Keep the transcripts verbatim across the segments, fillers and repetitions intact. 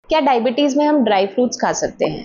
क्या डायबिटीज़ में हम ड्राई फ्रूट्स खा सकते हैं?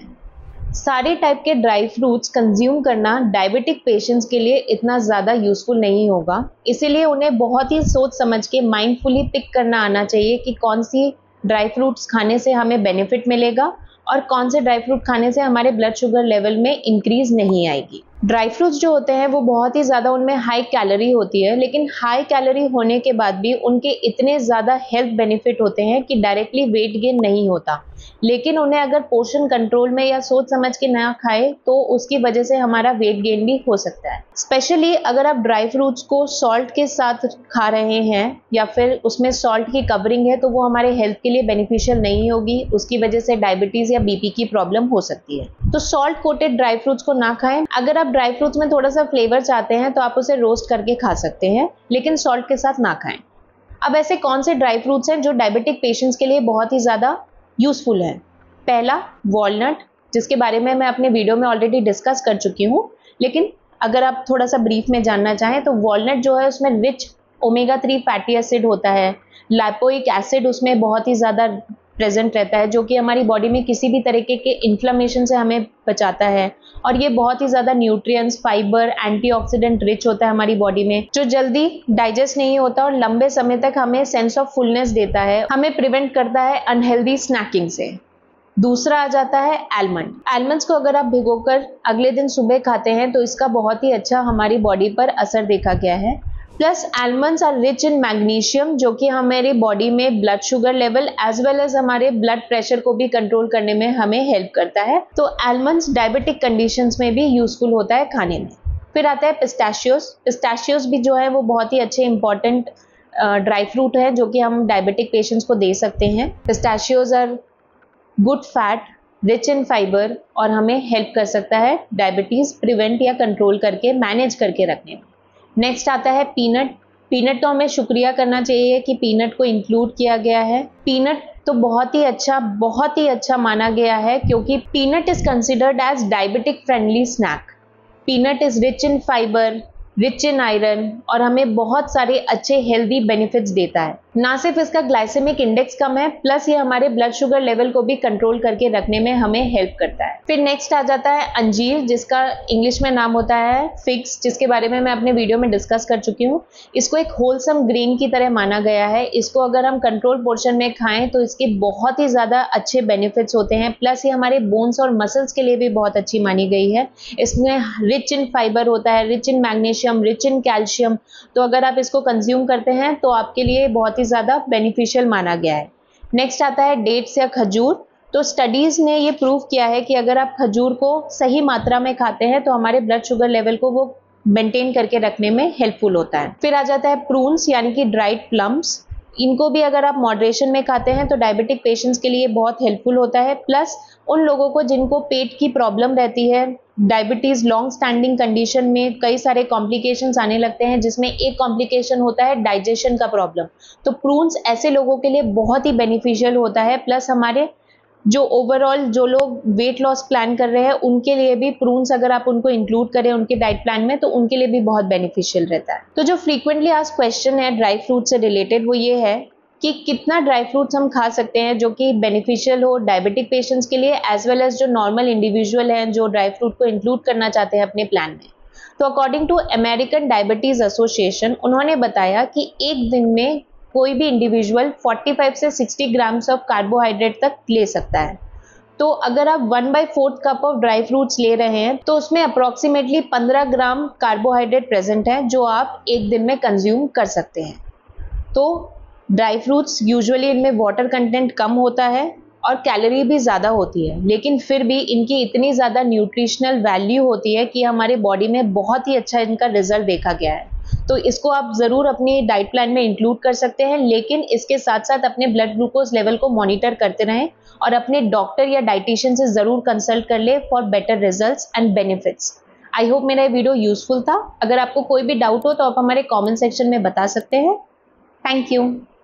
सारे टाइप के ड्राई फ्रूट्स कंज्यूम करना डायबिटिक पेशेंट्स के लिए इतना ज़्यादा यूज़फुल नहीं होगा, इसीलिए उन्हें बहुत ही सोच समझ के माइंडफुली पिक करना आना चाहिए कि कौन सी ड्राई फ्रूट्स खाने से हमें बेनिफिट मिलेगा और कौन से ड्राई फ्रूट खाने से हमारे ब्लड शुगर लेवल में इंक्रीज नहीं आएगी। ड्राई फ्रूट्स जो होते हैं वो बहुत ही ज़्यादा उनमें हाई कैलोरी होती है, लेकिन हाई कैलोरी होने के बाद भी उनके इतने ज़्यादा हेल्थ बेनिफिट होते हैं कि डायरेक्टली वेट गेन नहीं होता, लेकिन उन्हें अगर पोर्शन कंट्रोल में या सोच समझ के ना खाए तो उसकी वजह से हमारा वेट गेन भी हो सकता है। स्पेशली अगर आप ड्राई फ्रूट्स को सॉल्ट के साथ खा रहे हैं या फिर उसमें सॉल्ट की कवरिंग है तो वो हमारे हेल्थ के लिए बेनिफिशियल नहीं होगी, उसकी वजह से डायबिटीज़ या बीपी की प्रॉब्लम हो सकती है। तो सॉल्ट कोटेड ड्राई फ्रूट्स को ना खाएं। अगर आप ड्राई फ्रूट्स में थोड़ा सा फ्लेवर चाहते हैं तो आप उसे रोस्ट करके खा सकते हैं, लेकिन सॉल्ट के साथ ना खाएं। अब ऐसे कौन से ड्राई फ्रूट्स हैं जो डायबिटिक पेशेंट्स के लिए बहुत ही ज़्यादा यूज़फुल है? पहला, वॉलनट, जिसके बारे में मैं अपने वीडियो में ऑलरेडी डिस्कस कर चुकी हूँ, लेकिन अगर आप थोड़ा सा ब्रीफ में जानना चाहें तो वॉलनट जो है उसमें rich omega three fatty acid होता है, लाइपोइक एसिड उसमें बहुत ही ज़्यादा प्रेजेंट रहता है जो कि हमारी बॉडी में किसी भी तरीके के इन्फ्लेमेशन से हमें बचाता है, और ये बहुत ही ज़्यादा न्यूट्रिएंट्स, फाइबर, एंटीऑक्सीडेंट रिच होता है हमारी बॉडी में, जो जल्दी डाइजेस्ट नहीं होता और लंबे समय तक हमें सेंस ऑफ फुलनेस देता है, हमें प्रिवेंट करता है अनहेल्दी स्नैकिंग से। दूसरा आ जाता है आलमंड। आलमंड्स को अगर आप भिगोकर अगले दिन सुबह खाते हैं तो इसका बहुत ही अच्छा हमारी बॉडी पर असर देखा गया है। Plus almonds are rich in magnesium जो कि हमारी बॉडी में blood sugar level as well as हमारे ब्लड प्रेशर को भी कंट्रोल करने में हमें हेल्प करता है। तो आलमंड्स डायबिटिक कंडीशंस में भी यूजफुल होता है खाने में। फिर आता है पिस्ताशियोस। पिस्ताशियोस भी जो है वो बहुत ही अच्छे इंपॉर्टेंट ड्राई फ्रूट है जो कि हम डायबिटिक पेशेंट्स को दे सकते हैं। Pistachios are good fat, rich in fibre और हमें हेल्प कर सकता है डायबिटीज़ प्रिवेंट या कंट्रोल करके मैनेज करके रखने में। नेक्स्ट आता है पीनट। पीनट तो हमें शुक्रिया करना चाहिए कि पीनट को इंक्लूड किया गया है। पीनट तो बहुत ही अच्छा बहुत ही अच्छा माना गया है क्योंकि peanut is considered as diabetic friendly snack. Peanut is rich in fibre, rich in iron और हमें बहुत सारे अच्छे हेल्दी बेनिफिट्स देता है। ना सिर्फ इसका ग्लाइसेमिक इंडेक्स कम है, प्लस ये हमारे ब्लड शुगर लेवल को भी कंट्रोल करके रखने में हमें हेल्प करता है। फिर नेक्स्ट आ जाता है अंजीर, जिसका इंग्लिश में नाम होता है फिग्स, जिसके बारे में मैं अपने वीडियो में डिस्कस कर चुकी हूँ। इसको एक होलसम ग्रीन की तरह माना गया है। इसको अगर हम कंट्रोल पोर्शन में खाएं तो इसके बहुत ही ज़्यादा अच्छे बेनिफिट्स होते हैं। प्लस ये हमारे बोन्स और मसल्स के लिए भी बहुत अच्छी मानी गई है। इसमें रिच इन फाइबर होता है, rich in magnesium, rich in calcium. तो अगर आप इसको कंज्यूम करते हैं तो आपके लिए बहुत ही ज़्यादा बेनिफिशियल माना गया है। नेक्स्ट आता है डेट्स या खजूर। तो स्टडीज़ ने ये प्रूव किया है कि अगर आप खजूर को सही मात्रा में खाते हैं तो हमारे ब्लड शुगर लेवल को वो मेंटेन करके रखने में हेल्पफुल होता है। फिर आ जाता है प्रून्स यानी कि ड्राइड प्लम्स। इनको भी अगर आप मॉडरेशन में खाते हैं तो डायबिटिक पेशेंट्स के लिए बहुत हेल्पफुल होता है। प्लस उन लोगों को जिनको पेट की प्रॉब्लम रहती है, डायबिटीज़ लॉन्ग स्टैंडिंग कंडीशन में कई सारे कॉम्प्लिकेशंस आने लगते हैं, जिसमें एक कॉम्प्लिकेशन होता है डाइजेशन का प्रॉब्लम। तो प्रून्स ऐसे लोगों के लिए बहुत ही बेनिफिशियल होता है। प्लस हमारे जो ओवरऑल जो लोग वेट लॉस प्लान कर रहे हैं उनके लिए भी प्रून्स अगर आप उनको इंक्लूड करें उनके डाइट प्लान में तो उनके लिए भी बहुत बेनिफिशियल रहता है। तो जो फ्रीक्वेंटली आस्क्ड क्वेश्चन है ड्राई फ्रूट से रिलेटेड वो ये है कि कितना ड्राई फ्रूट्स हम खा सकते हैं जो कि बेनिफिशियल हो डायबिटिक पेशेंट्स के लिए एज वेल एज जो नॉर्मल इंडिविजुअल हैं जो ड्राई फ्रूट को इंक्लूड करना चाहते हैं अपने प्लान में। तो according to American diabetes association उन्होंने बताया कि एक दिन में कोई भी इंडिविजुअल पैंतालीस से साठ ग्राम्स ऑफ कार्बोहाइड्रेट तक ले सकता है। तो अगर आप one by fourth cup of dry fruits ले रहे हैं तो उसमें अप्रॉक्सीमेटली पंद्रह ग्राम कार्बोहाइड्रेट प्रेजेंट है जो आप एक दिन में कंज्यूम कर सकते हैं। तो ड्राई फ्रूट्स यूजुअली इनमें वाटर कंटेंट कम होता है और कैलोरी भी ज़्यादा होती है, लेकिन फिर भी इनकी इतनी ज़्यादा न्यूट्रिशनल वैल्यू होती है कि हमारे बॉडी में बहुत ही अच्छा इनका रिजल्ट देखा गया है। तो इसको आप ज़रूर अपनी डाइट प्लान में इंक्लूड कर सकते हैं, लेकिन इसके साथ साथ अपने ब्लड ग्लूकोज लेवल को मॉनिटर करते रहें और अपने डॉक्टर या डाइटिशियन से ज़रूर कंसल्ट कर ले for better results and benefits. I hope मेरा वीडियो यूजफुल था। अगर आपको कोई भी डाउट हो तो आप हमारे कॉमेंट सेक्शन में बता सकते हैं। Thank you.